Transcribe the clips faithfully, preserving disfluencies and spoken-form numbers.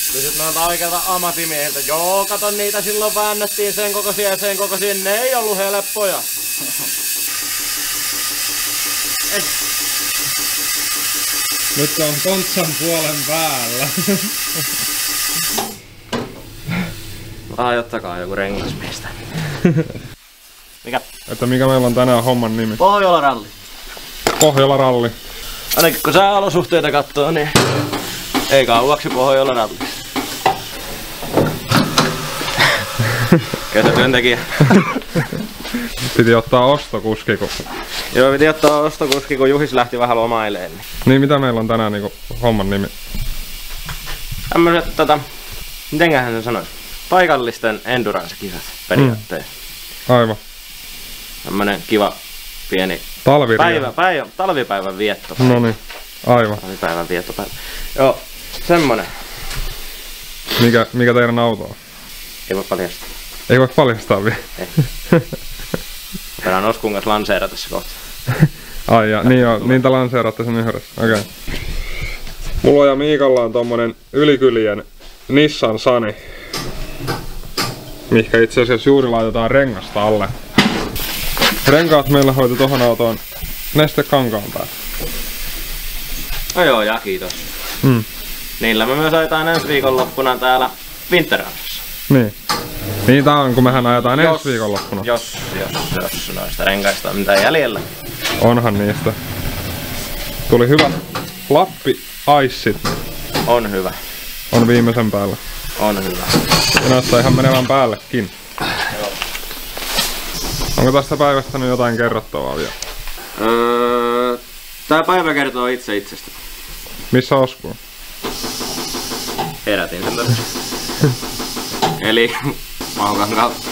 Kysyt noilta oikealta ammattimiehiltä. Joo, kato niitä silloin väännettiin sen kokoisia ja sen kokoisia. Ne ei ollut helppoja. Ei. Nyt on kontsan puolen päällä. Ajottakaa joku rengasmiestä. Mikä? Että mikä meillä on tänään homman nimi? Pohjola-ralli. Pohjola-ralli. Ainakin kun sääolosuhteita katsoo, niin ei kauaksi Pohjola-ralli. Kesätyöntekijä. Piti ottaa ostokuski, kun... Joo, piti ottaa ostokuski, kun Juhis lähti vähän lomaileen. Niin, niin mitä meillä on tänään niinku homman nimi? Tämmöset tota... Mitenköhän sen sanois? Paikallisten endurance-kisat periaatteessa. Mm. Aivan. Tämmönen kiva pieni... Päivä, päivä, talvipäivän viettopäivä. Noniin, aivan. Talvipäivän viettopäivä. Joo, semmonen. Mikä, mikä teidän auto on? Ei voi paljastaa. Ei voi paljastaa vielä? Ei. Voidaan Oskun kanssa lanseerata tässä kohta. Ai ja, niin joo, niin te lanseeraatte sen yhdessä. Okei. Okay. Mulla ja Miikalla on tommonen ylikylien Nissan Sunny. Mihkä itse asiassa juuri laitetaan rengasta alle. Renkaat meillä hoiti tohon autoon Neste Kankaan päälle. No joo, ja kiitos. Mm. Niillä me myös ajetaan ensi viikonloppuna täällä Winterrunnerissa. Niin. Niin tää on, kun mehän ajetaan jos, ensi viikonloppuna. Jos, jos, jos noista renkaista on mitään jäljellä. Onhan niistä. Tuli hyvä Lappi Aissit. On hyvä. On viimeisen päällä. On hyvä. Ja näyttää ihan menevän päällekin. Joo. Onko tästä päivästä nyt jotain kerrottavaa vielä? Öö, tää päivä kertoo itse itsestä. Missä Osku on? Herätin sen tässä. Eli Mahukan kautta.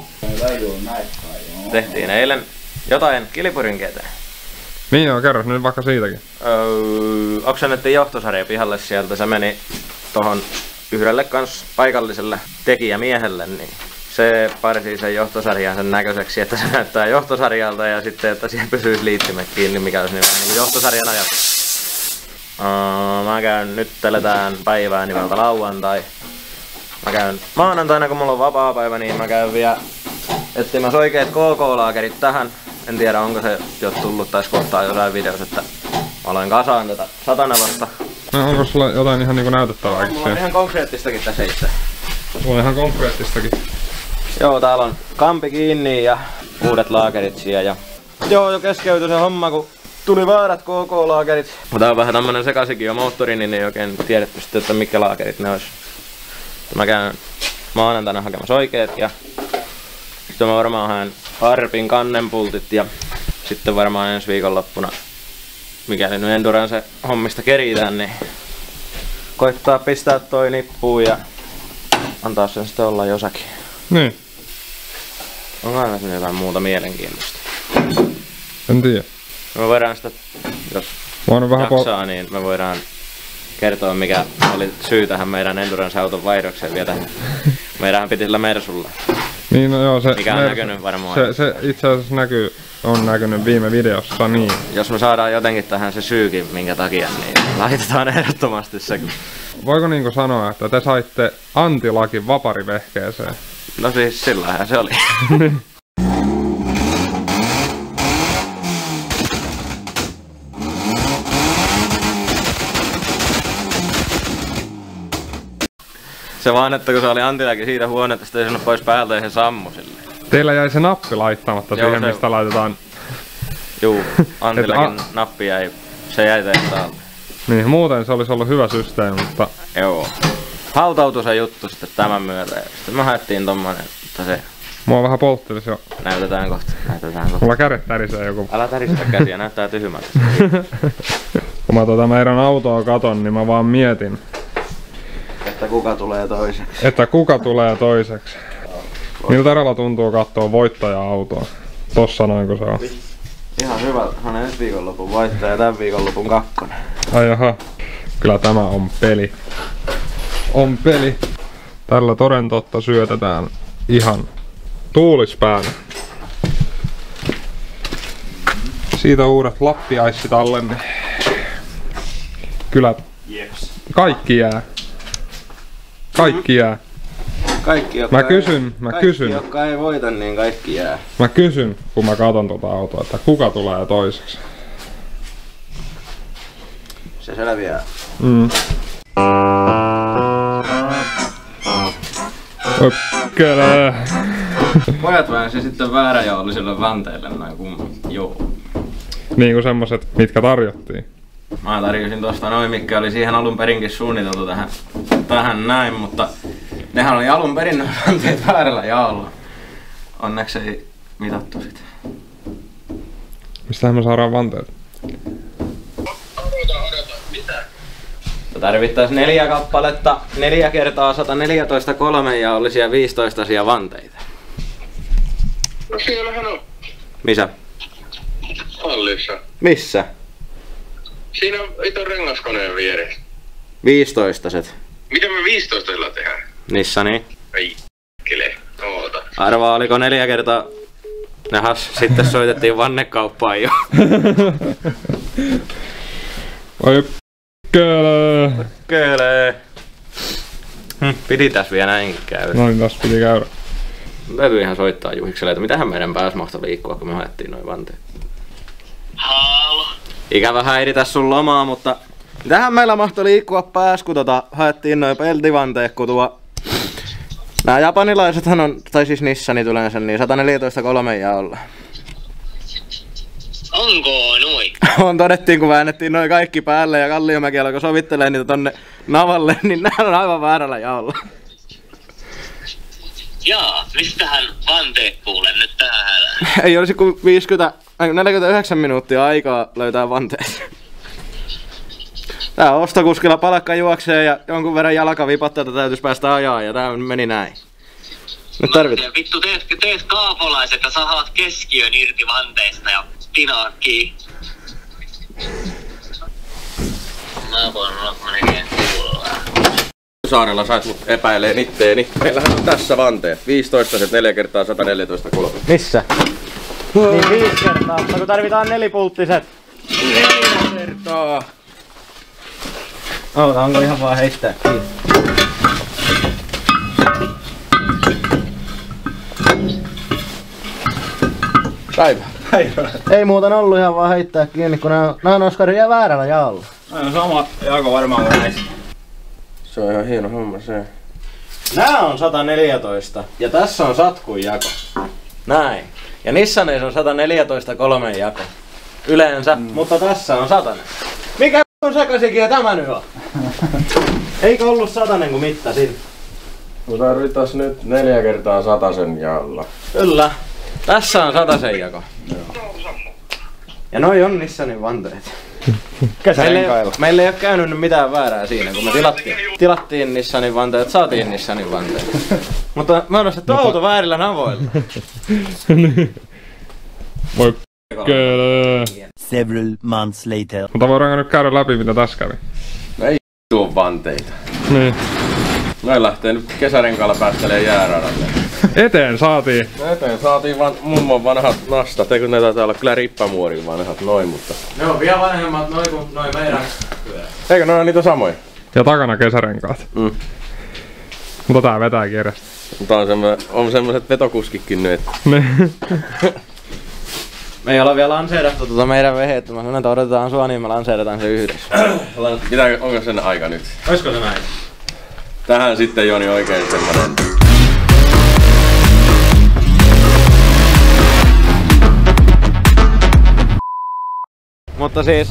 Tehtiin eilen jotain Kilipurin eteen. Niin joo, kerros nyt vaikka siitäkin. Öö, oksennettiin johtosarja pihalle sieltä. Se meni tohon yhdelle kans paikalliselle tekijämiehelle, niin se parsi sen johtosarjan sen näköiseksi, että se näyttää johtosarjalta ja sitten, että siihen pysyisi liittimet kiinni, mikä olisi niin vähän niin johtosarjan ajatus. Uh, mä käyn, nyt teletään päivää nimeltä lauantai. Mä käyn maanantaina, kun mulla on vapaa-päivä, niin mä käyn vielä etsimässä oikeet K K-laakerit tähän. En tiedä, onko se jo tullut taisi kohtaa jotain videossa, että mä aloin kasaan tätä satanavasta. No, onko sulla jotain ihan niinku näytettävääkin? Mulla on ihan konkreettistakin tässä itse. Mulla on ihan konkreettistakin. Joo, täällä on kampi kiinni ja uudet laakerit siellä. Ja... Joo, jo keskeytyi se homma, kun tuli väärät K K-laakerit. Tää on vähän tämmönen sekaisinkin jo moottori, niin ei oikein tiedetty sitten, että mitkä laakerit ne ois. Mä käyn maanantaina hakemassa oikeet ja sitten mä varmaan haen Harpin kannenpultit ja sitten varmaan ensi viikonloppuna, mikäli nyt Endurance hommista keritään, niin koittaa pistää toi nippuun ja antaa sen sitten olla jossakin. Niin. Onko aina sinne jotain muuta mielenkiintoista? En tiedä. Me voidaan sitä, jos vähän jaksaa, niin me voidaan kertoa, mikä oli syy tähän meidän Endurance-auton vaihdokseen vielä. Meidänhän piti sillä Mersulla. Niin, no joo, se, mikä on Mersu, näkynyt varmaan. Se, se itse asiassa näkyy, on näkynyt viime videossa, niin. Jos me saadaan jotenkin tähän se syykin, minkä takia, niin laitetaan ehdottomasti se. Voiko niinku sanoa, että te saitte Antilakin vaparivehkeeseen? No siis sillähän se oli. Se vaan, että kun se oli Antilakin siitä huoneesta, sitten ei sanonut pois päältä ja se sammu silleen. Teillä jäi se nappi laittamatta Joo, siihen, se... mistä laitetaan... Juu, Antilakin nappi jäi, se jäi teiltä alle. Niin, muuten se olisi ollut hyvä systeemi, mutta... Joo. Hautautui se juttu sitten tämän myötä ja sitten me haettiin tommonen, että se... Mua vähän polttelisi jo. Näytetään kohta, näytetään kohta. Mulla kädet tärisee joku. Älä täristä käsiä, näyttää tyhmältä. Kun mä tota meidän autoa katon, niin mä vaan mietin. Että kuka tulee toiseksi. Että kuka tulee toiseksi. Miltä erällä tuntuu katsoa voittaja-autoa? Tossa noin kun se on. Ihan hyvä, hän on ensi viikonlopun voittaja ja tämän viikonlopun kakkonen. Ai jaha. Kyllä tämä on peli. On peli. Tällä toden totta syötetään ihan tuulispäällä. Siitä uudet lappiaissit alle, niin kyllä kaikki jää. Kaikki jää. Kaikki, jotka Mä kysyn, mä kaikki, kysyn. jotka ei voita, niin kaikki jää. Mä kysyn, kun mä katon tota autoa, että kuka tulee toiseksi. Se selviää. Mm. Ökkele. Pojat väänsi sitten vääräjaulisille vanteille noin kumminkin. Joo. Niin kuin semmoset, mitkä tarjottiin. Mä tarjosin tosta noin, mikä oli siihen alun perinkin suunniteltu tähän, tähän näin, mutta nehän oli alun perin noin vanteet väärällä jaolla. Onneksi ei mitattu sitä. Mistähän me saadaan vanteet? Odota, odota. Mitä? Tarvittaisiin neljä kappaletta, neljä kertaa sata neljätoista kolmejaollisia viisitoistaisia vanteita. No siellähän on. Missä? Hallissa. Missä? Siinä on ito rengaskoneen vieressä. viisitoistaset. Mitä me viisitoista tehdään? Nissani. Ei kele. Oota. Arvaa, oliko neljä kertaa? Nahas, sitten soitettiin vannekauppaan jo. Oi köölö. Köölee. Hm, piti tässä vielä näinkin käydä. No niin, tässä piti käydä. Täytyy ihan soittaa Juhikselle, että mitähän meidän pääs mahtoi liikkua, kun me haettiin noin vanteet. Halo. Ikävä häiritä sun lomaa, mutta mitähän meillä mahtoi liikkua pääs, kun tota haettiin noin peltivanteet, kun tuo... Nää japanilaisethan on, tai siis Nissanit yleensä, niin sata neljätoista kolme jaolla. Onko noin? On todettiin, kun väännettiin noin kaikki päälle ja Kalliomäki alkoi sovittelemaan niitä tonne navalle, niin nää on aivan väärällä jaolla. Jaa, mistähän vanteet kuulen nyt täällä? Ei olisi kuin viisikymmentä, neljäkymmentäyhdeksän minuuttia aikaa löytää vanteet. Tää ostokuskilla palakka juoksee ja jonkun verran jalkavipotteita täytyisi päästä ajaa ja tää meni näin. Nyt tarvitaan. Vittu, teet, teet kaapolaiset ja sahat keskiön irti vanteista ja tinaat kiinni. Mä voin olla melkein kuulla. Saarella sait mut epäilee itteeni. Meillähän on tässä vanteet. viisitoista neljä kertaa sata neljätoista kolme. Missä? Niin viisi kertaa, mutta kun tarvitaan nelipulttiset. Neljä kertaa. Oota, onko ihan vaan heittää kiinni? Päivä. Päivä. Ei muuten ollut ihan vaan heittää kiinni, kun nää on, nää on Oskari ja väärällä jaolla. No sama jako varmaan kuin näistä. Se on ihan hieno homma se. Nää on sata neljätoista ja tässä on satkun jako. Näin. Ja Nissaneissa on sata neljätoista kolmen jako. Yleensä, mm. mutta tässä on satanen. Mikä on sekaisinkin tämä nyt on? Eikö ollut satanen kun mittasin? No tarvitais nyt neljä kertaa satasen jaolla. Kyllä. Tässä on satasen jako. Ja noi on Nissanin vanteet. Meillä ei, meillä ei ole käynyt mitään väärää siinä, kun me tilattiin, tilattiin Nissanin vanteet, saatiin Nissanin vanteet. Mutta me on ostettu auto väärillä navoilla. Voi köölö. Several months later. Mutta voidaanko nyt käydä läpi mitä tässä kävi? No ei tuu vanteita. Niin. Noin lähtee nyt kesärenkaalla päästelee jääradalle. Eteen saatiin. No eteen saatiin vaan mummon vanhat nastat, eikö ne taitaa olla kyllä rippamuorin vanhat noin, mutta... Ne on vielä vanhemmat noin kuin noin meidän. Eikö ne ole niitä samoja? Ja takana kesärenkaat. Mm. Mutta tää vetää kirjasta. Mutta on, semmö, on semmoset vetokuskitkin nyt. Me ei olla vielä lanseerattu tuota meidän vehettä. Mä sanon, että odotetaan sua, niin me lanseerataan se yhdessä. Mitä, onko sen aika nyt? Oisko se näin? Tähän sitten Joni oikein semmonen... Mutta siis...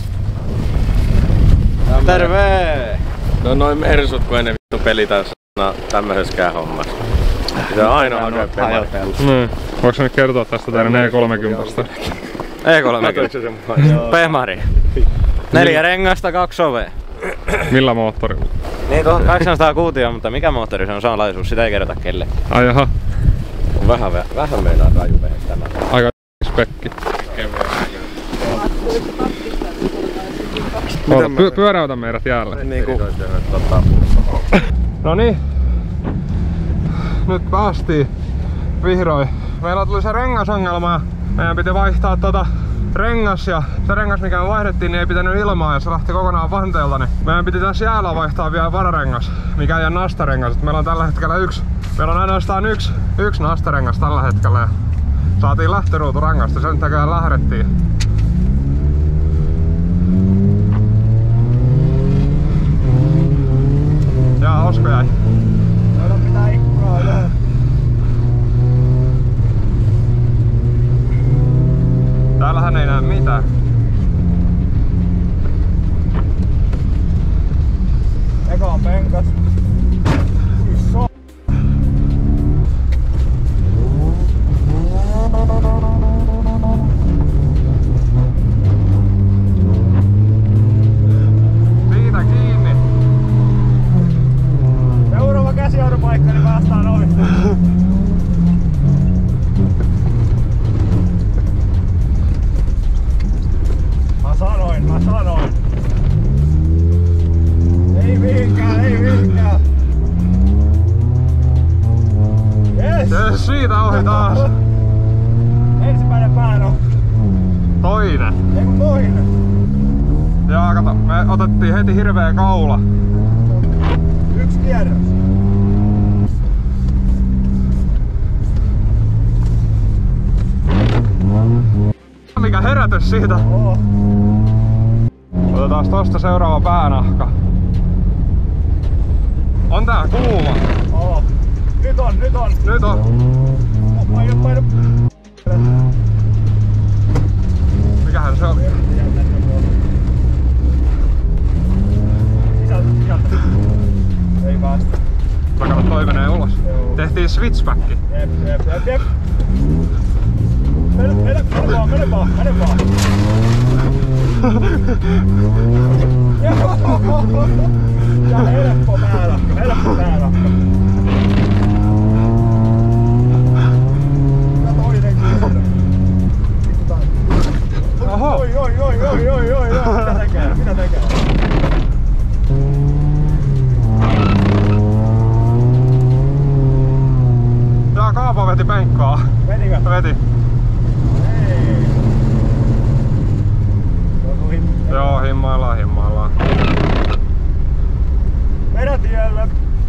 Terve! No noin mersut, kun ei ne vittu pelitä tämmöisessäkään hommassa. Se on aina hakee pelaa. Niin. Voinko nyt kertoa tästä teidän E kolmekymmentä? E kolmekymmentä. Pemari. Neljä rengasta, kaksi ovea. Millä moottorilla? Niin tuhatkahdeksansataa kuutio, mutta mikä moottori se on salaisuus, sitä ei kerrota kelle. Ai jaha. On vähän, vähän meinaa raju vehe tämä. Aika spekki. Oota, py- pyöräytä meidät jäälle. Niinku... No niin. Nyt päästiin vihdoin. Meillä tuli se rengasongelma. Meidän piti vaihtaa tota rengas ja se rengas mikä me vaihdettiin niin ei pitänyt ilmaa ja se lähti kokonaan vanteelta, niin meidän piti tässä jäällä vaihtaa vielä vararengas, mikä ei ole nastarengas. Meillä on tällä hetkellä yksi, meillä on ainoastaan yksi, yksi nastarengas tällä hetkellä ja saatiin lähtöruutu rangasta, sen takia lähdettiin. Jaa, Osko jäi. Voida pitää ikkunaa ylös. Täällähän ei näe mitään. Eka on penkas. Iso. Siitä kiinni. Seuraava käsijarrupaikka, niin päästään ohi. Mä sanoin, mä sanoin. Ei mihinkään, ei mihinkään. Yes! Yes, siitä ohi taas. Ensimmäinen päänokka. Toinen. Ei kun toinen. Jaa, kato, me otettiin heti hirveä kaula. Yksi kierros. Mikä herätys siitä. Oo. Otetaan tosta seuraava päänahka. On tää kuuma. Oo. Nyt on, nyt on. Nyt on. Painu, painu. Mikähän se oli? Sisältä, sisältä. Ei päästä. Mä kato, toi menee ulos. Joo. Tehtiin switchbacki. Jep, jep, jep, jep. Mene, mene, mene vaan, mene vaan, mene vaan. Ja helppo päälakka, helppo päälakka. Ja toinen kierros. Oho! Oi, oi, oi, oi, oi, oi, oi, mitä tekee, mitä tekee? Jaa, Kaapo veti penkkaa. Vetikö? Veti. Ei. Joutuu himmiä. Joo, himmaillaan, himmaillaan. Perätielle.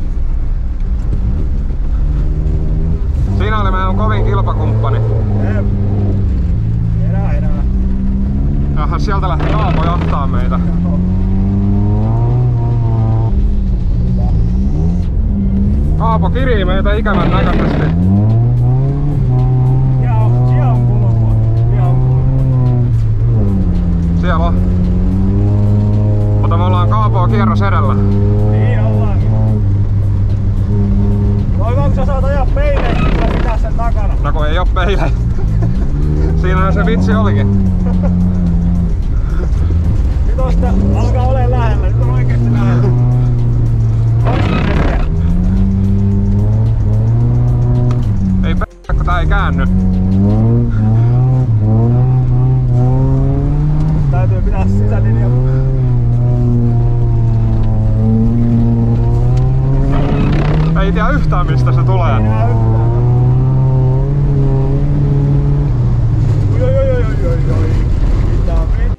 Siinä oli meidän kovin kilpakumppani. Jep. Erää, erää. Jaha, sieltä lähti Kaapo jahtaa meitä. Kaapo kirii meitä ikävän näköisesti. Siellä on, siellä on kulkua. Siellä on kulkua. Siellä on. Mutta me ollaan Kaapoa kierros edellä. Niin ollaankin. Toivon, sä saat ajaa peileen, kyllä pitää sen takana. No kun ei oo peilejä. Siinähän se vitsi olikin. Nyt on sitä, alkaa olemaan lähellä, nyt on oikeesti lähellä. kaksikymmentä metriä. Ei p***, kun tää ei käänny. Täytyy pitää sisälinja. Ei tiedä yhtään mistä se tulee. Ei näe yhtään. Oi, oi, oi, oi, oi, oi. Mitä vittu?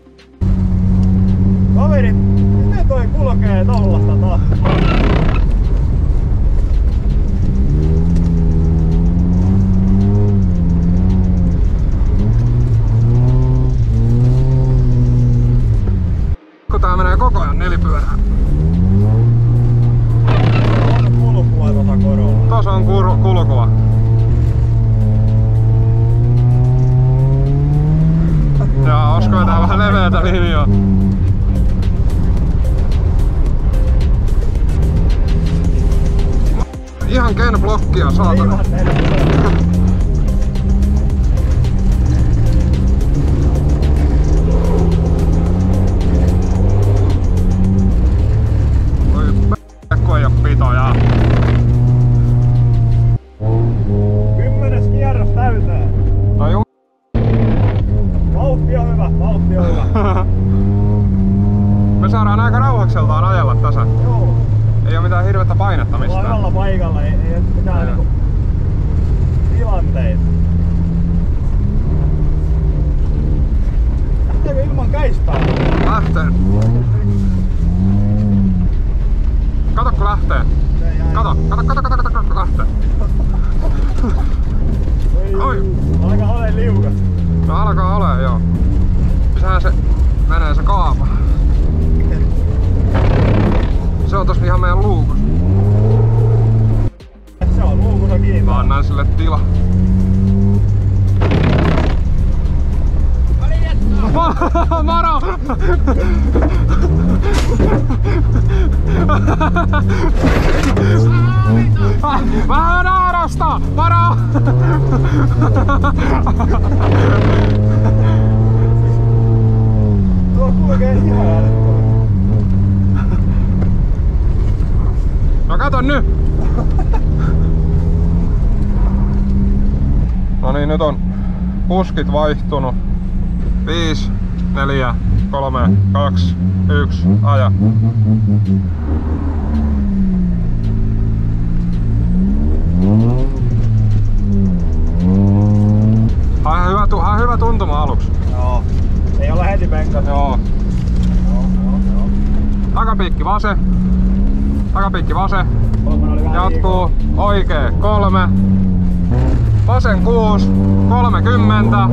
Kaverit, miten toi kulkee tollasta taas? Kun tää menee koko ajan nelipyörään. On kulkua tota korolla. Tos on kur- kulkua. Ja Osko vetää vähän leveätä linjaa. Ihan ken blokkia saatana. Ihan nelipyörä. Oi p***, kun ei oo pitoja. Kymmenes kierros täyteen. No juu. Vauhti on hyvä, vauhti on hyvä. Me saadaan aika rauhakseltaan ajella tässä. Joo. Ei oo mitään hirvettä painetta Ollaan mistään. hyvällä paikalla, ei, ei mitään Joo. niinku tilanteita. Lähteekö ilman käistää? Lähtee. Kato kun lähtee. Kato, kato, kato, kato, kato, kato, lähtee. Oi. Alkaa ole liukas. No alkaa ole, joo. Sehän se menee se kaapa. Se on tossa ihan meidän luukus. Se on luukussa kiinni. Mä annan sille tila. Moro! Vähän naarasta! Moro! Tuo kulkee ihan älyttömän. No kato nyt! No niin, nyt on puskit vaihtunut. viisi, neljä, kolme, kaksi, yksi, aja. Hae hyvä, hae hyvä tuntuma aluksi. Joo. Ei ole heti penkas. Joo. Joo, joo, joo. Takapiikki vasen. Takapiikki vasen. Kolmen oli vähän Jatkuu. Oikee. Kolme. Vasen kuusi. Kolmekymmentä.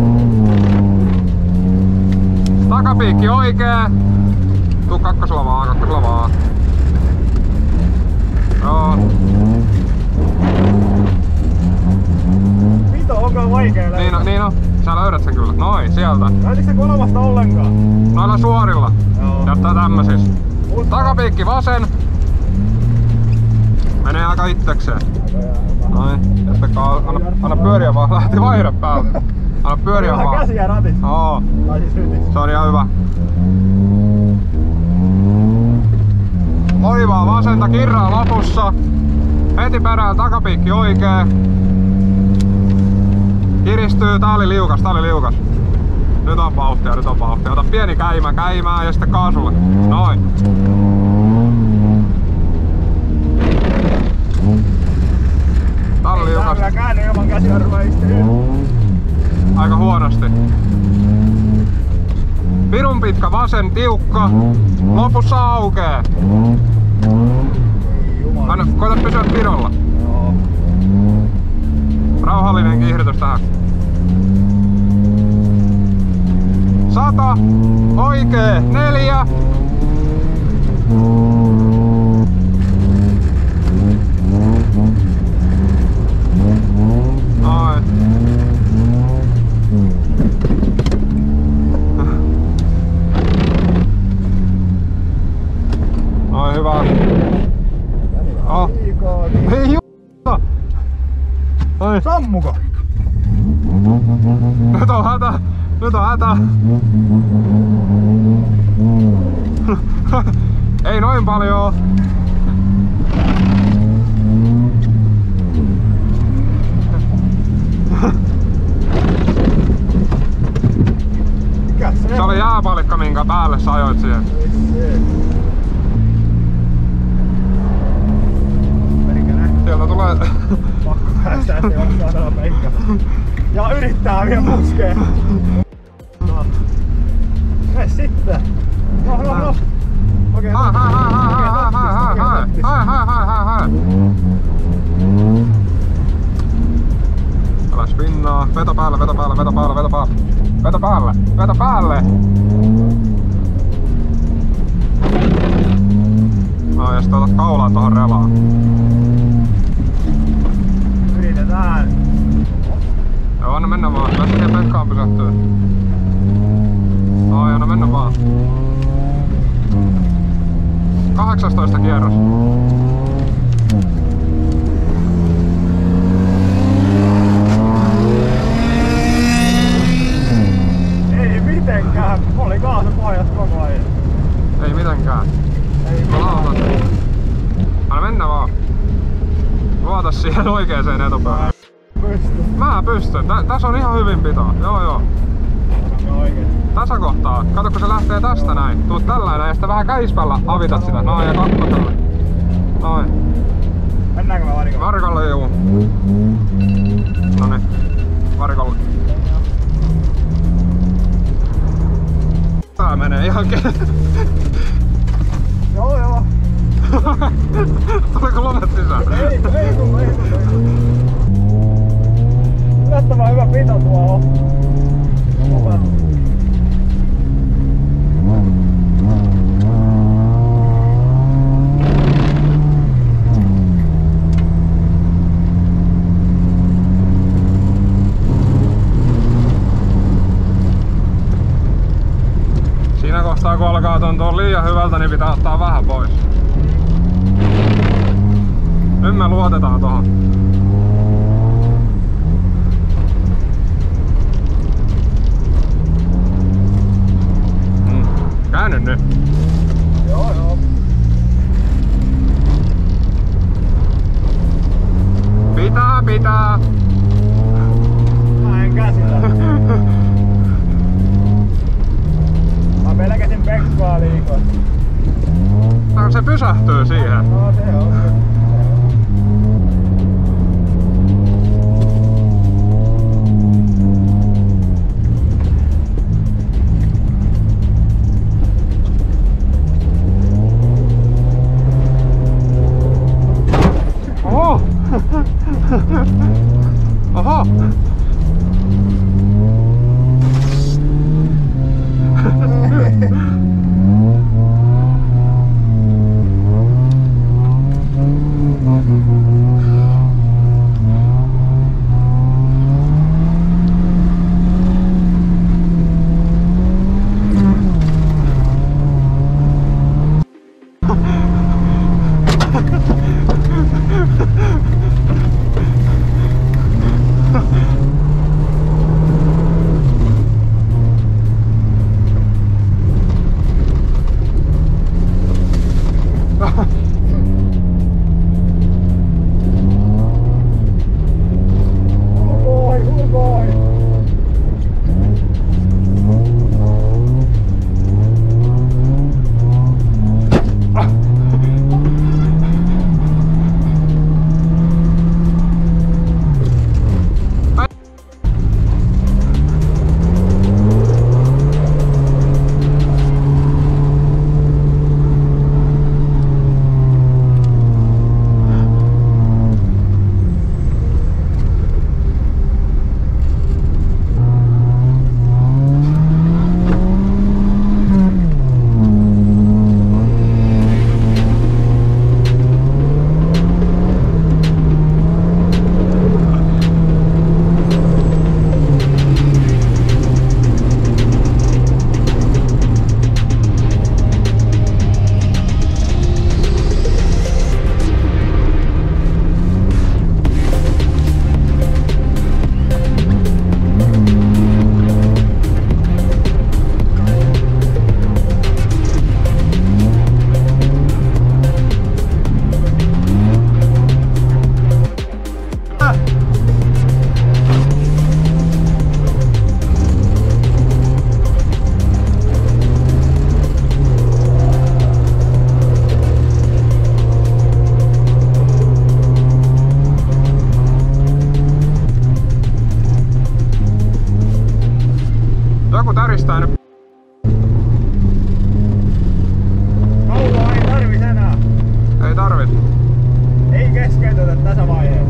Takapiikki oikee. Tuu kakkosella vaan, kakkosella vaan. Joo. Vito, onko vaikea löytää? Niin on, niin on. Sä löydät sen kyllä. Noin, sieltä. Näytitkö sä kolmasta ollenkaan? Noilla suorilla. Joo. Jättää tämmösis. Takapiikki vasen. Menee aika itsekseen. Noin. Ja sitten anna, anna pyöriä vaan. Lähti vaihde päältä. Anna pyöriä Vähän vaan. käsiä ratissa. Oo. Tai siis hytissä. Se on ihan hyvä. Oivaa vasenta, kirraa lopussa. Heti perään takapiikki oikee. Kiristyy, tää oli liukas, tää oli liukas. Nyt on vauhtia, nyt on vauhtia. Ota pieni käymä, käymää ja sitten kaasulle. Noin. Tää oli liukas. Tää käänny ilman käsijarrua istyy. Aika huonosti. Pirun pitkä vasen, tiukka. Lopussa aukee. Anna, koita pysyä pirolla. Joo. Rauhallinen kiihdytys tähän. Sata. Oikee. Neljä. Noin. Noin, hyvä. Oh. Ei juuta! Noin. Sammuko? Nyt on hätä! Nyt on hätä! Ei noin paljon! Mikäs se? Se oli jääpalikka, minkä päälle sä ajoit siihen. Sieltä tulee... Pakko päästää, ettei ole saadaan penkkä. Ja yrittää vielä puskea. No. Mene sitten. No, no, no. Okei. Hai, hai, hai, hai, hai, hai, hai, hai, hai, hai, hai, hai. Älä spinnaa. Veto päälle, veto päälle, veto päälle, veto päälle. Veto päälle, veto päälle. No ja sitten otat kaulaa tohon relaan. Yritetään. Joo, anna mennä vaan. Päästä siihen penkkaan pysähtyä. Ai, anna mennä vaan. kahdeksastoista kierros. Ei mitenkään. Mä olin kaasu pohjassa koko ajan. Ei mitenkään. Ei Mä lautan. Anna mennä vaan. Luota siihen oikeeseen etupäähän. pysty. Mä pystyn. Tä, tässä on ihan hyvin pitoa. Joo joo. No oikein. Tässä kohtaa. Kato kun se lähtee tästä näin. Tuut tällainen ja sitten vähän käispällä avitat sitä. Noin ja kakkosella. Noin. Mennäänkö me varikolle? Varikolle juu. Noniin. Varikolle. tää menee ihan ke... Joo joo. Tuliko lomet sisään? Ei, ei tullu, ei tullu, ei tullu. Yllättävän hyvä pito tuo on. Siinä kohtaa kun alkaa tuntua liian hyvältä, niin pitää ottaa vähän pois. Nyt me luotetaan tohon. Mm. Käänny nyt. Joo joo. Pitää, pitää. Mä en käsitä. Mä pelkäsin pekskaa liikaa. No, se pysähtyy siihen. No se on. Oho! Oho! Joku täristää nyt. Kaulua ei tarvis enää. Ei tarvit. Ei keskeytetä tässä vaiheessa.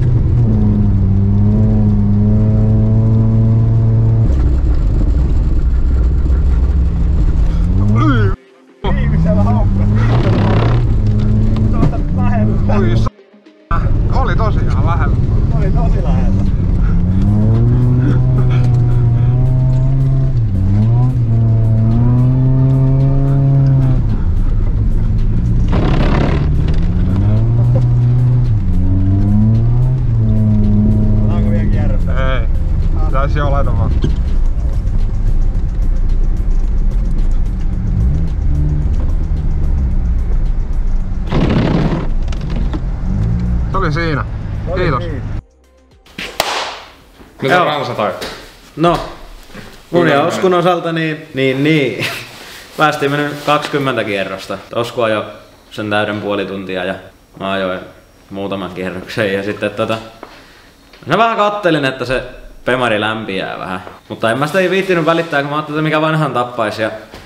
Viimeisellä haukkas. Tuosta lähellä. Oi s***. Oli tosiaan lähellä. Oli tosi lähellä. Otetaanko vielä kierrosta? Ei. Pitäis jo laita vaan. Se oli siinä. Oli Kiitos. siinä. Mitä Joo. Ransa toi? No, mun ja Oskun osalta niin, niin, niin. Päästiin mennyt kaksikymmentä kierrosta. Osku ajoi sen täyden puoli tuntia ja mä ajoin muutaman kierroksen ja sitten tota... Mä vähän kattelin, että se Pemari lämpiää vähän. Mutta en mä sitä ei viittinyt välittää, kun mä ajattelin, että mikä vanhan tappaisi. Ja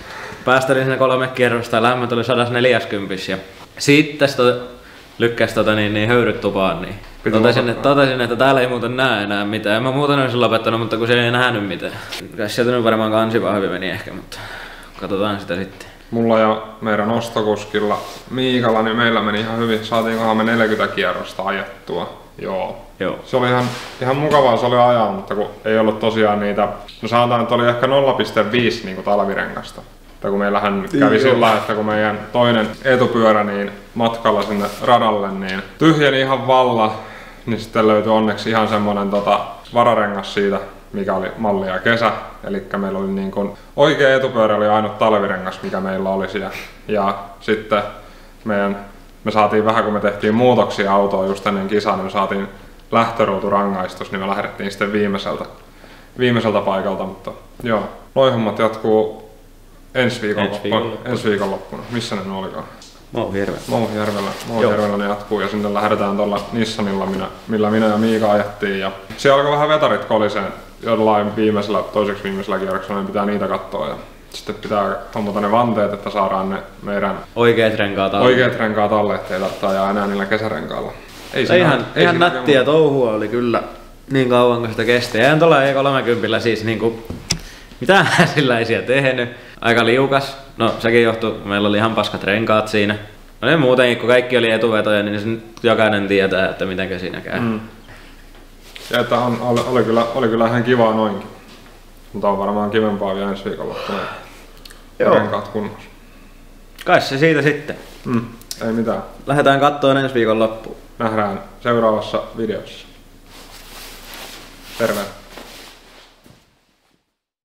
päästelin sinne kolme kierrosta ja lämmöt oli sata neljäkymmentä ja sitten to, lykkäs tota niin, niin höyryt tupaan, niin totesin, että, totesin, että täällä ei muuten näe enää mitään. En mä muuten olisin lopettanut, mutta kun se ei nähnyt mitään. Kai sieltä nyt varmaan kansivahvi meni ehkä, mutta katsotaan sitä sitten. Mulla ja meidän ostokuskilla Miikalla, niin meillä meni ihan hyvin. Saatiinkohan me neljäkymmentä kierrosta ajettua. Joo. Joo. Se oli ihan, ihan mukavaa se oli ajaa, mutta kun ei ollut tosiaan niitä... No sanotaan, että oli ehkä nolla pilkku viisi niin talvirengasta. Tai kun meillähän kävi sillä lailla, että kun meidän toinen etupyörä niin matkalla sinne radalle niin tyhjeni ihan valla, niin sitten löytyi onneksi ihan semmonen tota, vararengas siitä, mikä oli mallia kesä. Eli meillä oli niin kun, oikea etupyörä oli ainut talvirengas, mikä meillä oli siellä. Ja sitten meidän, me saatiin vähän, kun me tehtiin muutoksia autoon just ennen kisaa, niin me saatiin lähtöruuturangaistus, niin me lähdettiin sitten viimeiseltä, viimeiseltä paikalta. Mutta joo, noi hommat jatkuu ensi viikonloppuna. Ensi viikonloppuna. Missä ne olikaan? Mouhijärvellä. Mouhijärvellä. Mouhijärvellä ne jatkuu ja sinne lähdetään tuolla Nissanilla, minä, millä minä ja Miika ajettiin. Ja siellä alkoi vähän vetarit koliseen jollain viimeisellä, toiseksi viimeisellä kierroksella, niin pitää niitä katsoa. Ja sitten pitää hommata ne vanteet, että saadaan ne meidän oikeat renkaat alle. Oikeat renkaat alle, ettei tarvitse ajaa enää niillä kesärenkailla. Ei siinä, ihan ei ihan nättiä touhua oli kyllä niin kauan kuin sitä kesti. Eihän tuolla E kolmekymmentä siis niinku mitään sillä ei siellä tehnyt. Aika liukas. No sekin johtui, meillä oli ihan paskat renkaat siinä. No niin muutenkin, kun kaikki oli etuvetoja, niin se jokainen tietää, että mitenkä siinä käy. Mm. Ja että on, oli, oli, kyllä, oli kyllä ihan kivaa noinkin. Mutta on varmaan kivempaa vielä ensi viikonloppuna. Renkaat kunnossa. Kai se siitä sitten. Mm. Ei mitään. Lähdetään kattoon ensi viikon loppuun. Nähdään seuraavassa videossa. Terve!